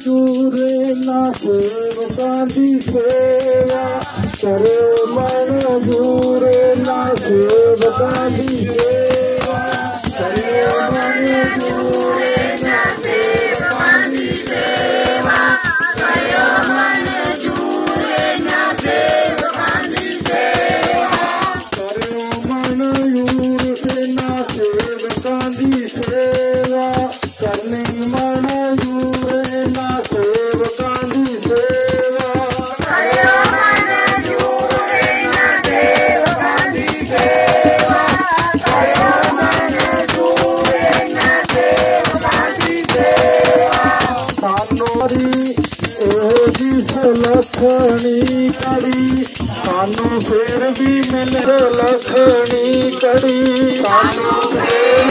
चूरे ना सेवकां दी सेवा करे मंजूरे ना सेवकां दी सेवा करे मंजूरे ना सेवकां दी सेवा करे मंजूरे ना सेवकां दी सेवा करे मंजूर से ना सेवकां दी सेवा करने मंजूर ना सेवकां दी सेवा करे मंजूर ना सेवकां दी सेवा करे मंजूर ना सेवकां दी सेवा सानोरी एहो जी सलखनी कड़ी सानू फिर भी मिले लखनी कड़ी सानू फिर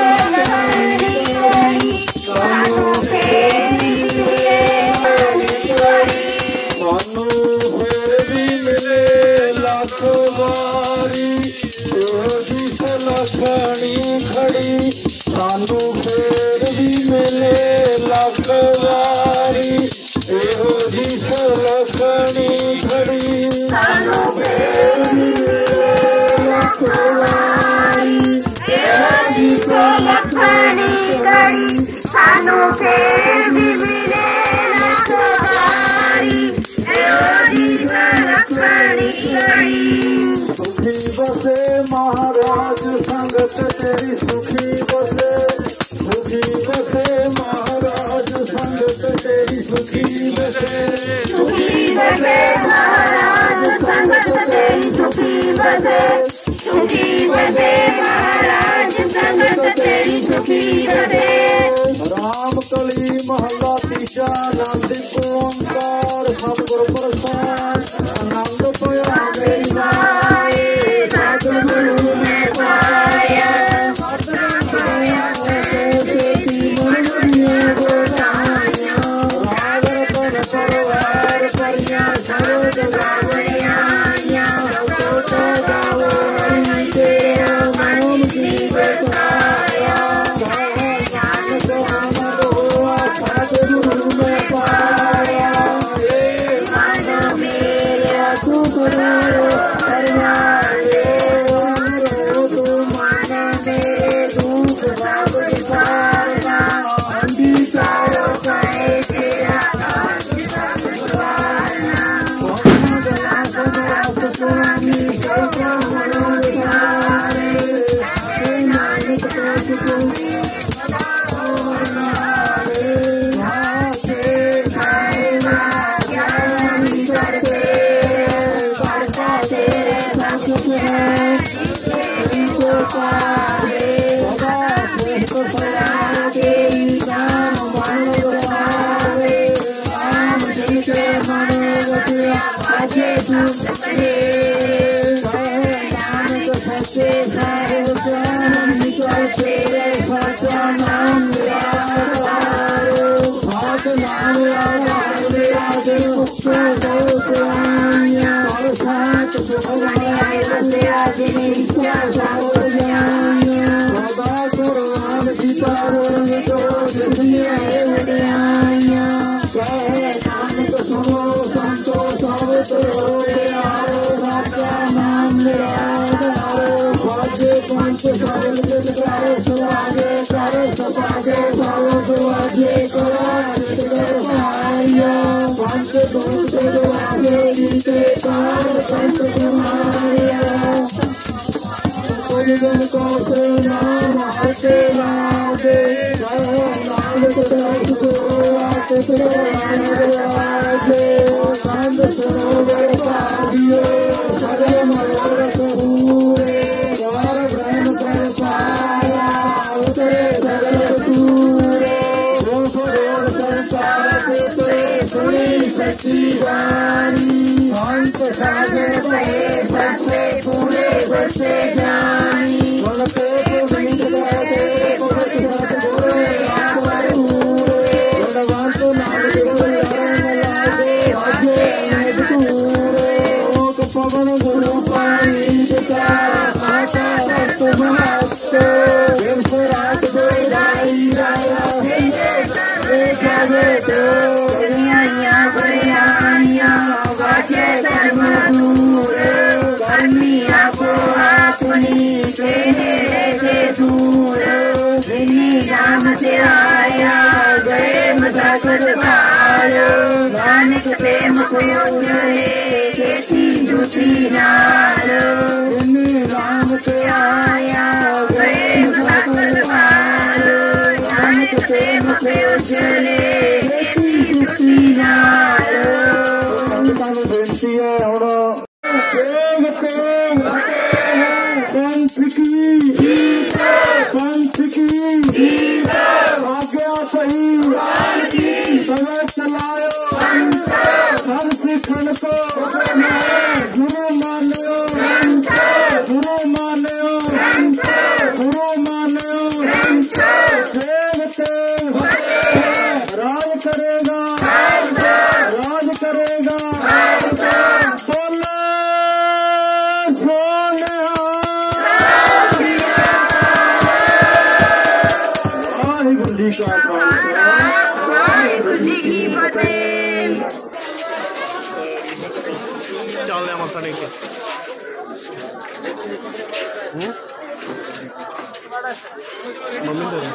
भी मिले लख वारी लखनी खड़ी सानू फिर भी मिले लख वारी एहो जी लखनी खड़ी सानू फिर भी मिले लख वारी एहो जी लखनी खड़ी सानू फिर भी मिले लख वारी एहो जी लखनी खड़ी सुखी बसे महाराज संगत तेरी सुखी बसे महाराज संगत तेरी सुखी बसे महाराज संगत तेरी सुखी बसे महाराज संगत तेरी सुखी बसे राम कली महला तीजा आनंद ओंकार सतगुरु प्रसाद आनंद पाया मेरी माए सतगुरु ने पाया सतगुरु पाया तेरी मनरिया गोदाया राग रतन परवार परिया सरोज गावरिया सबको गावो हरि तेरा नाम की बताया ज्ञान को आनंद हुआ सतगुरु ने पाया मन मेरा तू करो करवाए तू मन मेरे दुख सब निवारना अंधकारो कहे तेरा स्वामी नानक सच्चे साहिब ज्ञान निकल तेरे सच्चा नाम भाग नाम सात भगवान गीता सुनो संतो नाम पंच सरल करे सुहागे करे सपागे भाव दुआगे पंच दूत दुआगे गीते कार पंच तुम्हारिया परिगण को नाम आते लागे नाम कांद सरोवर पादियो सगल मनोरथ पूरे द्वार ब्रह्म कर पाया उतरे सगल दूरे रोष रोग संसार से सुनी सच्ची वाणी अंत सागर पहे सच्चे पूरे बसे जानी बोलते गोविंद गाते भगत भगत बोले आसवर पूरे भगवान तो नाम बोले लागे आगे नद पूरे ओक पवन गुरु पानी का आका भक्त महस्त विश्वराज गोदाई राया हे जागे तो बचे कर्म दूर कर्मी आपो अपनी तेरे से दूर जिन्हीं नाम से आया गए मजाकर भार नानक प्रेम को उजड़े कैसी झूठी नार जिन्हीं नाम से आया गए मजाकर भार नानक प्रेम को उजड़े कैसी झूठी नार। बेनती है हुण पंथ की आज्ञा सही समय चलायो हर सिखन को गुरु मान्यो गुरु मान्यो गुरु मान्यो राज करेगा राज करेगा वाहिगुरु जी की फतेह। चल रहा मत्था टेक मम्मी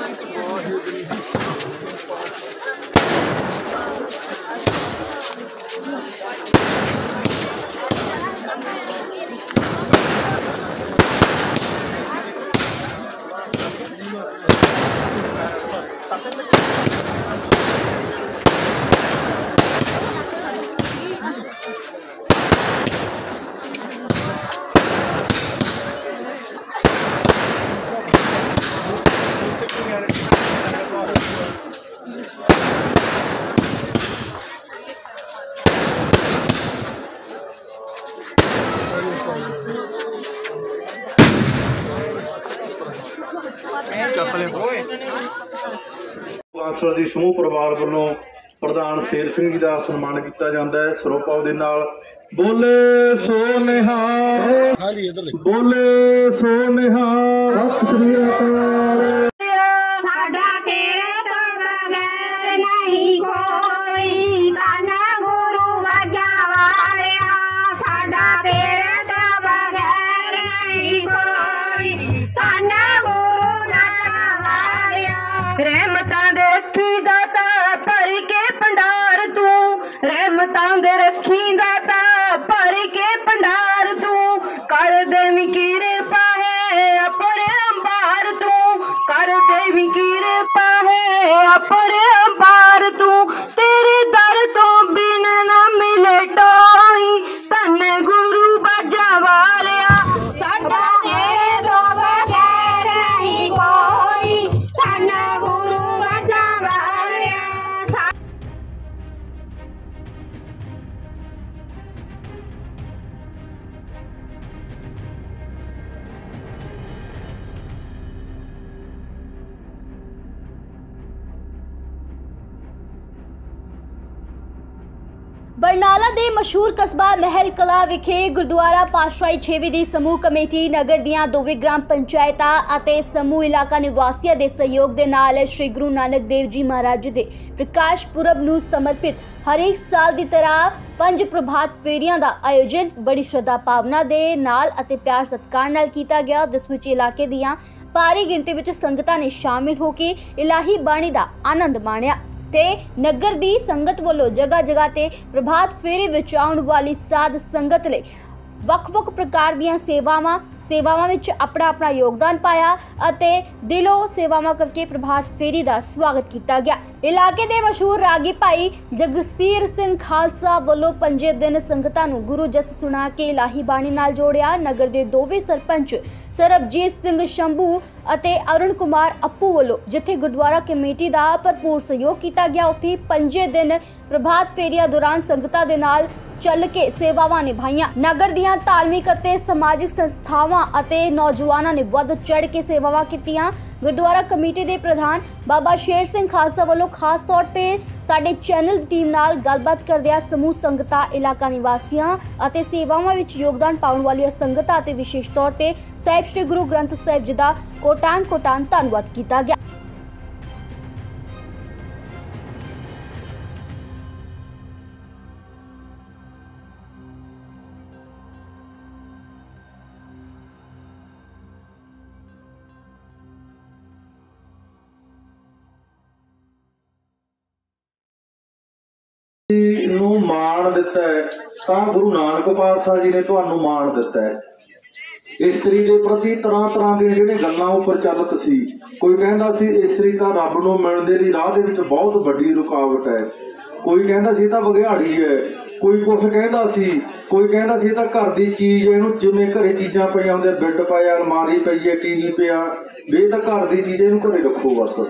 ਬਾਂਸਲ ਦੀ ਸਮੂਹ ਪਰਿਵਾਰ ਵੱਲੋਂ ਪ੍ਰਧਾਨ ਸ਼ੇਰ ਸਿੰਘ ਜੀ ਦਾ ਸਨਮਾਨ ਕੀਤਾ ਜਾਂਦਾ ਹੈ। ਸਰੋਪਾਓ ਦੇ ਨਾਲ ਬੋਲੇ ਸੋ ਨਿਹਾਲ ਬੋਲੇ ਸੋ ਨਿਹਾਲ। ਸਤਿ ਸ੍ਰੀ ਅਕਾਲ। साडा तेरे तो बगैर नहीं कोई कान्हा गुरु बाजा वालिया साडा तेरे तो बगैर नहीं कोई कान्हा गुरु बाजा वालिया रहमतां दे रखी दाता भर के भंडार तू रहमतां दे रखी दाता भर के भंडार तू कर देवी किरपा है अपर अंबार तू कर देवी किरपा है अपर अंबार तू तेरे दर तो बिन ना मिले टोई धन गुरु बाजा वालिया साडा तेरे तो बगैर नहीं कोई धन गुरु बाजा वालिया। बरनाला ਦੇ ਮਸ਼ਹੂਰ ਕਸਬਾ महल कला ਵਿਖੇ ਗੁਰਦੁਆਰਾ ਪਾਤਸ਼ਾਹੀ 6ਵੀਂ ਦੀ ਸਮੂਹ ਕਮੇਟੀ ਨਗਰ ਦੀਆਂ ਦੋਵੇਂ ਗ੍ਰਾਮ ਪੰਚਾਇਤਾਂ ਅਤੇ ਸਮੂਹ ਇਲਾਕਾ ਨਿਵਾਸੀਆਂ ਦੇ ਸਹਿਯੋਗ ਦੇ ਨਾਲ ਸ਼੍ਰੀ ਗੁਰੂ ਨਾਨਕ ਦੇਵ ਜੀ ਮਹਾਰਾਜ ਦੇ ਪ੍ਰਕਾਸ਼ ਪੁਰਬ ਨੂੰ ਸਮਰਪਿਤ ਹਰੇਕ ਸਾਲ ਦੀ ਤਰ੍ਹਾਂ 5 ਪ੍ਰਭਾਤ ਫੇਰੀਆਂ ਦਾ ਆਯੋਜਨ ਬੜੀ ਸ਼ਰਧਾ ਭਾਵਨਾ ਦੇ ਨਾਲ ਅਤੇ ਪਿਆਰ ਸਤਿਕਾਰ ਨਾਲ ਕੀਤਾ ਗਿਆ, ਜਿਸ ਵਿੱਚ ਇਲਾਕੇ ਦੀਆਂ ਭਾਰੀ ਗਿਣਤੀ ਵਿੱਚ ਸੰਗਤਾਂ ਨੇ ਸ਼ਾਮਿਲ ਹੋ ਕੇ ਇਲਾਹੀ ਬਾਣੀ ਦਾ ਆਨੰਦ ਮਾਣਿਆ ਤੇ ਨਗਰ ਦੀ ਸੰਗਤ ਵੱਲੋਂ ਜਗ੍ਹਾ ਜਗ੍ਹਾ ਤੇ ਪ੍ਰਭਾਤ ਫੇਰੀ ਵਿੱਚ ਆਉਣ ਵਾਲੀ ਸਾਧ ਸੰਗਤ ਲਈ ਵੱਖ-ਵੱਖ ਪ੍ਰਕਾਰ ਦੀਆਂ ਸੇਵਾਵਾਂ ਵਿੱਚ ਆਪਣਾ ਯੋਗਦਾਨ ਪਾਇਆ ਅਤੇ ਦਿਲੋਂ ਸੇਵਾਵਾਂ ਕਰਕੇ ਪ੍ਰਭਾਤ ਫੇਰੀ ਦਾ ਸਵਾਗਤ ਕੀਤਾ ਗਿਆ। ਇਲਾਕੇ ਦੇ ਮਸ਼ਹੂਰ ਰਾਗੀ ਭਾਈ ਜਗਸੀਰ ਸਿੰਘ ਖਾਲਸਾ ਵੱਲੋਂ 5 ਦਿਨ ਸੰਗਤਾਂ ਨੂੰ ਗੁਰੂ ਜਸ ਸੁਣਾ ਕੇ ਇਲਾਹੀ ਬਾਣੀ ਨਾਲ ਜੋੜਿਆ। ਨਗਰ ਦੇ ਦੋਵੇਂ ਸਰਪੰਚ ਸਰਬਜੀਤ ਸਿੰਘ ਸ਼ੰਭੂ ਅਤੇ ਅਰੁਣ ਕੁਮਾਰ ਅੱਪੂ ਵੱਲੋਂ ਜਿੱਥੇ ਗੁਰਦੁਆਰਾ ਕਮੇਟੀ ਦਾ ਭਰਪੂਰ ਸਹਿਯੋਗ ਕੀਤਾ ਗਿਆ, ਉੱਥੇ 5 ਦਿਨ ਪ੍ਰਭਾਤ ਫੇਰੀਆਂ ਦੌਰਾਨ ਸੰਗਤਾਂ ਦੇ ਨਾਲ ਚੱਲ ਕੇ ਸੇਵਾਵਾਂ ਨਿਭਾਈਆਂ। ਨਗਰ ਦੀਆਂ ਧਾਰਮਿਕ ਅਤੇ ਸਮਾਜਿਕ ਸੰਸਥਾਵਾਂ ਅਤੇ ਨੌਜਵਾਨਾਂ ਨੇ ਵੱਧ ਚੜ੍ਹ ਕੇ ਸੇਵਾਵਾਂ ਕੀਤੀਆਂ। ਗੁਰਦੁਆਰਾ ਕਮੇਟੀ ਦੇ ਪ੍ਰਧਾਨ ਬਾਬਾ ਸ਼ੇਰ ਸਿੰਘ ਖਾਲਸਾ ਵੱਲੋਂ ਖਾਸ ਤੌਰ ਤੇ ਸਾਡੇ ਚੈਨਲ ਦੀ ਟੀਮ ਨਾਲ ਗੱਲਬਾਤ ਕਰਦਿਆਂ ਸਮੂਹ ਸੰਗਤਾਂ, ਇਲਾਕਾ ਨਿਵਾਸੀਆਂ ਅਤੇ ਸੇਵਾਵਾਂ ਵਿੱਚ ਯੋਗਦਾਨ ਪਾਉਣ ਵਾਲੀਆਂ ਸੰਗਤਾਂ ਅਤੇ ਵਿਸ਼ੇਸ਼ ਤੌਰ ਤੇ ਸਾਹਿਬ ਸ੍ਰੀ ਗੁਰੂ ਗ੍ਰੰਥ ਸਾਹਿਬ ਜੀ ਦਾ ਕੋਟਾਨ ਧੰਨਵਾਦ ਕੀਤਾ ਗਿਆ। ਨੂੰ ਮਾਣ ਦਿੱਤਾ ਹੈ ਤਾਂ ਗੁਰੂ ਨਾਨਕ ਪਾਤਸ਼ਾਹ ਜੀ ਨੇ ਤੁਹਾਨੂੰ ਮਾਣ ਦਿੱਤਾ ਹੈ। ਇਸਤਰੀ ਦੇ ਪ੍ਰਤੀ ਤਰ੍ਹਾਂ ਤਰ੍ਹਾਂ ਦੀਆਂ ਜਿਹੜੀਆਂ ਗੱਲਾਂ ਉਹ ਪ੍ਰਚਲਿਤ ਸੀ। ਕੋਈ ਕਹਿੰਦਾ ਸੀ ਇਸਤਰੀ ਤਾਂ ਰੱਬ ਨੂੰ ਮਿਲਣ ਦੇ ਲਈ ਰਾਹ ਦੇ ਵਿੱਚ ਬਹੁਤ ਵੱਡੀ ਰੁਕਾਵਟ ਹੈ, ਕੋਈ ਕਹਿੰਦਾ ਸੀ ਤਾਂ ਵਿਗਿਆੜੀ ਹੈ, ਕੋਈ ਕੁਛ ਕਹਿੰਦਾ ਸੀ, ਕੋਈ ਕਹਿੰਦਾ ਸੀ ਤਾਂ ਘਰ ਦੀ ਚੀਜ਼ ਇਹਨੂੰ, ਜਿਵੇਂ ਘਰੇ ਚੀਜ਼ਾਂ ਪਈਆਂ ਹੁੰਦੇ, ਬੈੱਡ ਪਿਆ, ਅਲਮਾਰੀ ਪਈ ਹੈ, ਟੀਵੀ ਪਿਆ, ਵੀ ਇਹ ਤਾਂ ਘਰ ਦੀ ਚੀਜ਼, ਇਹਨੂੰ ਘਰੇ ਰੱਖੋ ਬਸ,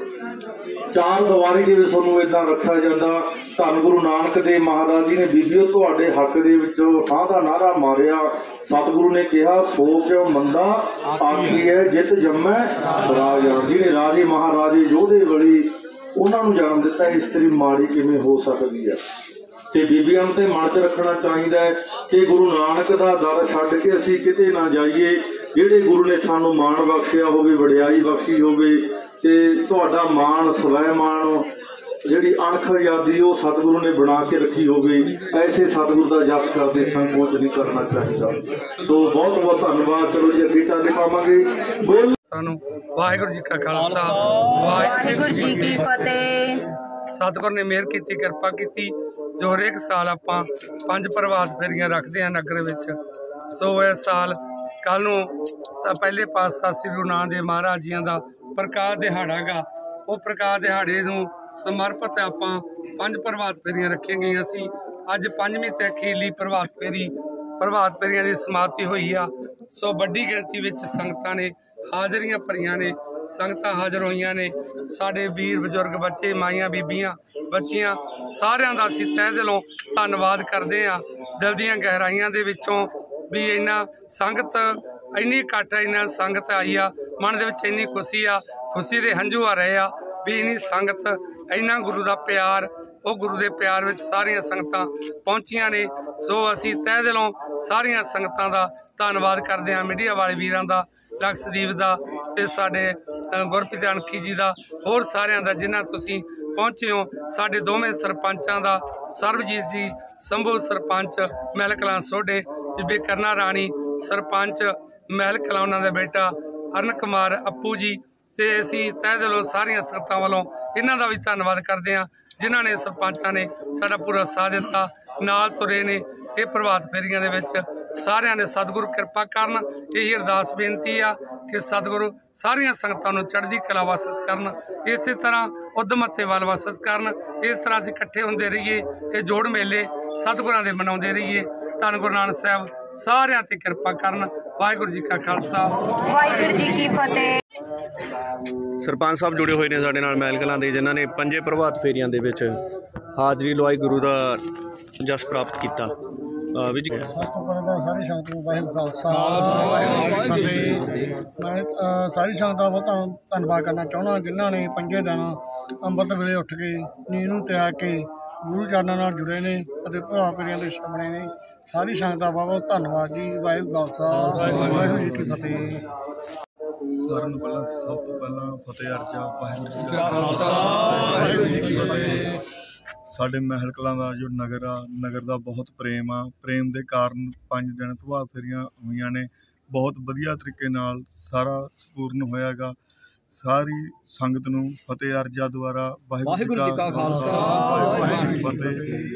ਚਾਰ ਦੀਵਾਰੀ ਦੇ ਵਿੱਚ ਤੁਹਾਨੂੰ ਇਦਾਂ ਰੱਖਿਆ ਜਾਂਦਾ। ਧੰਨ ਗੁਰੂ ਨਾਨਕ ਦੇਵ ਮਹਾਰਾਜ ਜੀ ਨੇ ਬੀਬੀਓ ਤੁਹਾਡੇ ਹੱਕ ਦੇ ਵਿੱਚ ਠਾਹ ਦਾ ਨਾਅਰਾ ਮਾਰਿਆ। ਸਤਿਗੁਰੂ ਨੇ ਕਿਹਾ ਸੋ ਕਿਉ ਮੰਦਾ ਆਖੀ ਹੈ ਜਿੱਤ ਜੰਮੈ ਰਾਜਾ। ਜਿਹਨੇ ਰਾਜੇ ਮਹਾਰਾਜੇ ਯੋਧੇ ਵਲੀ ਉਹਨਾਂ ਨੂੰ ਜਨਮ ਦਿੱਤਾ, ਇਸਤਰੀ ਮਾੜੀ ਕਿਵੇਂ ਹੋ ਸਕਦੀ ਹੈ। ਤੇ ਬੀਬੀਆਂ ਨੂੰ ਤੇ ਮਨ 'ਚ ਰੱਖਣਾ ਚਾਹੀਦਾ ਹੈ ਕਿ ਗੁਰੂ ਨਾਨਕ ਦਾ ਦਰ ਛੱਡ ਕੇ ਅਸੀਂ ਕਿਤੇ ਨਾ ਜਾਈਏ। ਜਿਹੜੇ ਗੁਰੂ ਨੇ ਸਾਨੂੰ ਮਾਣ ਬਖਸ਼ਿਆ ਹੋਵੇ, ਵਡਿਆਈ ਬਖਸ਼ੀ ਹੋਵੇ, ਤੇ ਤੁਹਾਡਾ ਮਾਣ ਸਵੈ ਮਾਣ, ਜਿਹੜੀ ਅਣਖ ਆਜ਼ਾਦੀ ਉਹ ਸਤਿਗੁਰੂ ਨੇ ਬਣਾ ਕੇ ਰੱਖੀ ਹੋਵੇ, ਐਸੇ ਸਤਿਗੁਰੂ ਦਾ ਜਸ ਕਰਦੇ ਸੰਕੋਚ ਨਹੀਂ ਕਰਨਾ ਚਾਹੀਦਾ। ਸੋ ਬਹੁਤ ਬਹੁਤ ਧੰਨਵਾਦ। ਚਲੋ ਜੀ ਅੱਗੇ ਚੱਲ ਪਾਵਾਂਗੇ। ਬੋਲ ਸਾਨੂੰ ਵਾਹਿਗੁਰੂ ਜੀ ਕਾ ਖਾਲਸਾ, ਵਾਹਿਗੁਰੂ ਜੀ ਕੀ ਫਤਿਹ। ਸਤਿਗੁਰ ਨੇ ਮਿਹਰ ਕੀਤੀ, ਕਿਰਪਾ ਕੀਤੀ, ਜੋ ਹਰੇਕ ਸਾਲ ਆਪਾਂ 5 ਪ੍ਰਭਾਤ ਫੇਰੀਆਂ ਰੱਖਦੇ ਹਾਂ ਨਗਰ ਵਿੱਚ। ਸੋ ਇਸ ਸਾਲ ਕੱਲ੍ਹ ਨੂੰ ਤਾਂ ਪਹਿਲੇ ਪਾਤਸ਼ਾਹ ਸ੍ਰੀ ਗੁਰੂ ਨਾਨਕ ਦੇਵ ਮਹਾਰਾਜ ਜੀਆਂ ਦਾ ਪ੍ਰਕਾਸ਼ ਦਿਹਾੜਾ ਗਾ। ਉਹ ਪ੍ਰਕਾਸ਼ ਦਿਹਾੜੇ ਨੂੰ ਸਮਰਪਿਤ ਆਪਾਂ 5 ਪ੍ਰਭਾਤ ਫੇਰੀਆਂ ਰੱਖੀਆਂ ਗਈਆਂ ਸੀ। ਅੱਜ 5ਵੀਂ ਤੇ ਅਖੀਰਲੀ ਪ੍ਰਭਾਤ ਫੇਰੀਆਂ ਦੀ ਸਮਾਪਤੀ ਹੋਈ ਆ। ਸੋ ਵੱਡੀ ਗਿਣਤੀ ਵਿੱਚ ਸੰਗਤਾਂ ਨੇ ਹਾਜ਼ਰੀਆਂ ਭਰੀਆਂ ਨੇ, ਸੰਗਤਾਂ ਹਾਜ਼ਰ ਹੋਈਆਂ ਨੇ। ਸਾਡੇ ਵੀਰ ਬਜ਼ੁਰਗ, ਬੱਚੇ, ਮਾਈਆਂ, ਬੀਬੀਆਂ, ਬੱਚੀਆਂ, ਸਾਰਿਆਂ ਦਾ ਅਸੀਂ ਤਹਿ ਦਿਲੋਂ ਧੰਨਵਾਦ ਕਰਦੇ ਹਾਂ। ਦਿਲ ਦੀਆਂ ਗਹਿਰਾਈਆਂ ਦੇ ਵਿੱਚੋਂ ਵੀ ਇੰਨਾ ਸੰਗਤ, ਇੰਨੀ ਇਕੱਠ, ਇੰਨਾ ਸੰਗਤ ਆਈ ਆ, ਮਨ ਦੇ ਵਿੱਚ ਇੰਨੀ ਖੁਸ਼ੀ ਆ, ਖੁਸ਼ੀ ਦੇ ਹੰਝੂ ਆ ਰਹੇ ਆ ਵੀ ਇੰਨੀ ਸੰਗਤ, ਇੰਨਾ ਗੁਰੂ ਦਾ ਪਿਆਰ, ਉਹ ਗੁਰੂ ਦੇ ਪਿਆਰ ਵਿੱਚ ਸਾਰੀਆਂ ਸੰਗਤਾਂ ਪਹੁੰਚੀਆਂ ਨੇ। ਸੋ ਅਸੀਂ ਤਹਿ ਦਿਲੋਂ ਸਾਰੀਆਂ ਸੰਗਤਾਂ ਦਾ ਧੰਨਵਾਦ ਕਰਦੇ ਹਾਂ। ਮੀਡੀਆ ਵਾਲੇ ਵੀਰਾਂ ਦਾ, ਲਕਸ਼ਦੀਪ ਦਾ, ਤੇ ਸਾਡੇ ਗੁਰਪ੍ਰੀਤ ਅਣਖੀ ਜੀ ਦਾ, ਹੋਰ ਸਾਰਿਆਂ ਦਾ ਜਿਨ੍ਹਾਂ ਤੁਸੀਂ ਪਹੁੰਚੇ ਹੋ। ਸਾਡੇ ਦੋਵੇਂ ਸਰਪੰਚਾਂ ਦਾ, ਸਰਬਜੀਤ ਜੀ ਸੰਭੂ ਸਰਪੰਚ ਮਹਿਲ ਕਲਾਂ ਸੋਢੇ, ਬੀਬੀ ਕਰਨਾ ਰਾਣੀ ਸਰਪੰਚ ਮਹਿਲ ਕਲਾਂ, ਉਹਨਾਂ ਦਾ ਬੇਟਾ ਅਰਨ ਕੁਮਾਰ ਅੱਪੂ ਜੀ, ਤੇ ਅਸੀਂ ਤਹਿ ਦਿਲੋਂ ਸਾਰੀਆਂ ਸੰਗਤਾਂ ਵੱਲੋਂ ਇਹਨਾਂ ਦਾ ਵੀ ਧੰਨਵਾਦ ਕਰਦੇ ਹਾਂ ਜਿਨ੍ਹਾਂ ਨੇ, ਸਰਪੰਚਾਂ ਨੇ ਸਾਡਾ ਪੂਰਾ ਸਾਥ ਦਿੱਤਾ, ਨਾਲ ਤੁਰੇ ਨੇ ਇਹ ਪ੍ਰਭਾਤ ਫੇਰੀਆਂ ਦੇ ਵਿੱਚ। ਸਾਰਿਆਂ ਨੇ ਸਤਿਗੁਰੂ ਕਿਰਪਾ ਕਰਨ, ਇਹੀ ਅਰਦਾਸ ਬੇਨਤੀ ਆ ਕਿ ਸਤਿਗੁਰੂ ਸਾਰੀਆਂ ਸੰਗਤਾਂ ਨੂੰ ਚੜ੍ਹਦੀ ਕਲਾ ਵਾਸਸ ਕਰਨ, ਇਸੇ ਤਰ੍ਹਾਂ ਉਦਮਤੇ ਵੱਲ ਵਾਸਸ ਕਰਨ। ਇਸ ਤਰ੍ਹਾਂ ਅਸੀਂ ਇਕੱਠੇ ਹੁੰਦੇ ਰਹੀਏ, ਇਹ ਜੋੜ ਮੇਲੇ ਸਤਿਗੁਰਾਂ ਦੇ ਮਨਾਉਂਦੇ ਰਹੀਏ। ਧੰਨ ਗੁਰੂ ਨਾਨਕ ਸਾਹਿਬ ਸਾਰਿਆਂ ਤੇ ਕਿਰਪਾ ਕਰਨ। ਵਾਹਿਗੁਰੂ ਜੀ ਕਾ ਖਾਲਸਾ, ਵਾਹਿਗੁਰੂ ਜੀ ਕੀ ਫਤਿਹ। ਸਰਪੰਚ ਸਾਹਿਬ ਜੁੜੇ ਹੋਏ ਨੇ ਸਾਡੇ ਨਾਲ ਮਹਿਲ ਕਲਾਂ ਦੇ, ਜਿਨ੍ਹਾਂ ਨੇ 5 ਪ੍ਰਭਾਤ ਫੇਰੀਆਂ ਦੇ ਵਿੱਚ ਹਾਜ਼ਰੀ ਲਵਾਈ, ਗੁਰੂ ਦਾ ਜਸ ਪ੍ਰਾਪਤ ਕੀਤਾ। ਵੀ ਜੀ ਸਭ ਤੋਂ ਪਹਿਲਾਂ ਤਾਂ ਸਾਰੀ ਸੰਗਤ ਨੂੰ ਵਾਹਿਗੁਰੂ ਖਾਲਸਾ, ਵਾਹਿਗੁਰੂ ਫਤਿਹ। ਮੈਂ ਸਾਰੀ ਸੰਗਤ ਦਾ ਬਹੁਤ ਧੰਨਵਾਦ ਕਰਨਾ ਚਾਹੁੰਦਾ ਜਿਨ੍ਹਾਂ ਨੇ 5 ਦਿਨ ਅੰਮ੍ਰਿਤ ਵੇਲੇ ਉੱਠ ਕੇ ਨੀਂਦ ਨੂੰ ਤਿਆਗ ਕੇ ਗੁਰੂ ਚਰਨਾਂ ਨਾਲ ਜੁੜੇ ਨੇ ਅਤੇ ਭਰਾ ਫੇਰੀਆਂ ਦੇ ਸਾਹਮਣੇ ਨੇ। ਸਾਰੀ ਸੰਗਤ ਦਾ ਬਹੁਤ ਬਹੁਤ ਧੰਨਵਾਦ ਜੀ। ਵਾਹਿਗੁਰੂ ਖਾਲਸਾ, ਵਾਹਿਗੁਰੂ ਜੀ ਕੀ ਫਤਿਹ। ਸਾਰਿਆਂ ਨੂੰ ਸਭ ਤੋਂ ਪਹਿਲਾਂ ਫਤਿਹ ਅਰਜ਼ਾ। ਵਾਹਿਗੁਰੂ ਜੀ ਕਾ ਖਾਲਸਾ, ਵਾਹਿਗੁਰੂ ਜੀ ਕੀ ਫਤਿਹ। ਸਾਡੇ ਮਹਿਲ ਕਲਾਂ ਦਾ ਜੋ ਨਗਰ ਆ, ਨਗਰ ਦਾ ਬਹੁਤ ਪ੍ਰੇਮ ਆ। ਪ੍ਰੇਮ ਦੇ ਕਾਰਨ 5 ਦਿਨ ਪ੍ਰਭਾਤ ਫੇਰੀਆਂ ਹੋਈਆਂ ਨੇ। ਬਹੁਤ ਵਧੀਆ ਤਰੀਕੇ ਨਾਲ ਸਾਰਾ ਸੰਪੂਰਨ ਹੋਇਆ ਗਾ। ਸਾਰੀ ਸੰਗਤ ਨੂੰ ਫਤਿਹ ਅਰਜ਼ਾ ਦੁਆਰਾ ਵਾਹਿਗੁਰੂ ਜੀ ਕਾ ਖਾਲਸਾ, ਵਾਹਿਗੁਰੂ ਜੀ ਕੀ ਫਤਿਹ।